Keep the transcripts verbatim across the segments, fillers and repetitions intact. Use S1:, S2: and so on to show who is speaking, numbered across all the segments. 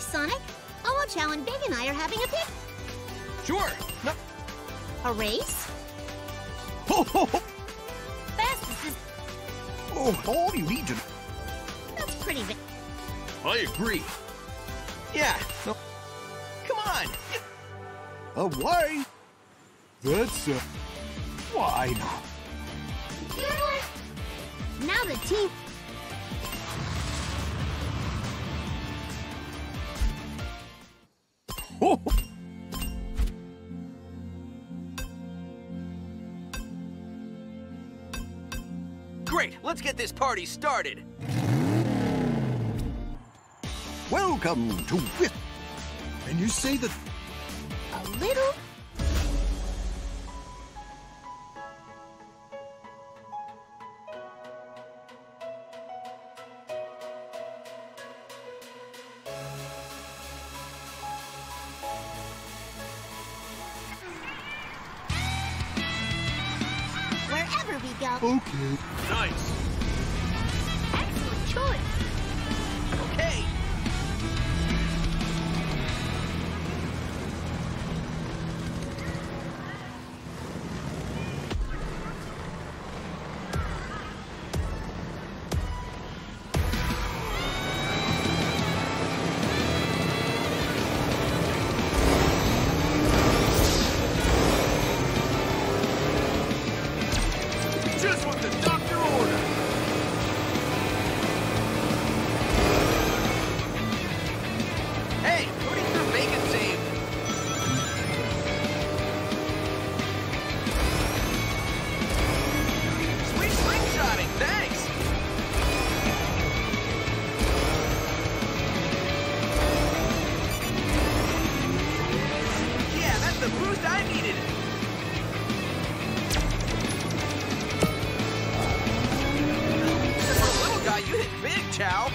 S1: Sonic. Omochao and Big and I are having a pic.
S2: Sure. No.
S1: A race?
S3: Ho, ho, ho.
S1: Fastest is...
S3: Oh, all you need to...
S1: That's pretty big.
S2: I agree. Yeah. No. Come on.
S3: Away. That's, uh... why not?
S1: Now the team...
S3: Oh.
S2: Great. Let's get this party started.
S3: Welcome to Whip. And you say that...
S1: A little... Wherever we go.
S3: Okay.
S2: Nice.
S1: Excellent choice.
S2: Okay. Just what the doctor ordered. Hey, who needs their bacon saved? Sweet slingshotting, thanks. Yeah, that's the boost I needed. For a little guy, you hit big, Chow.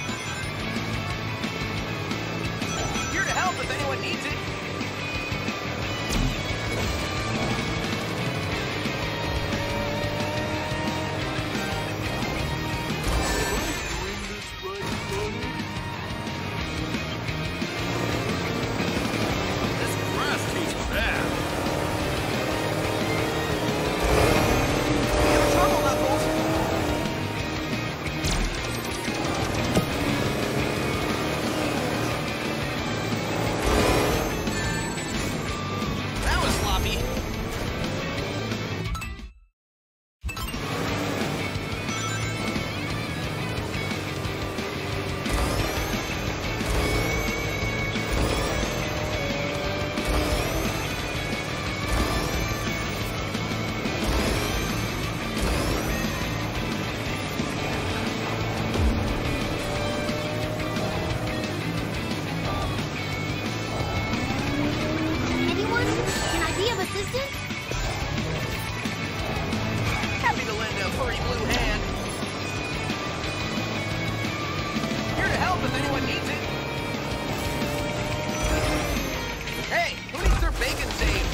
S2: Here to help if anyone needs it. This grass tastes bad. You have trouble, Knuckles? That was sloppy.
S1: Anyone? Can I be of assistance?
S2: Happy to lend a furry blue hand. Here to help if anyone needs it. Hey, who needs their bacon saved?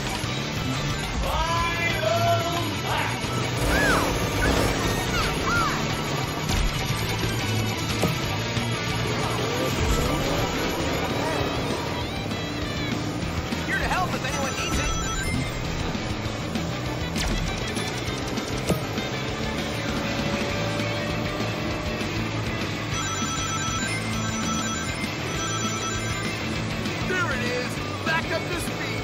S2: Here to help if anyone needs it. There it is! Back up to speed!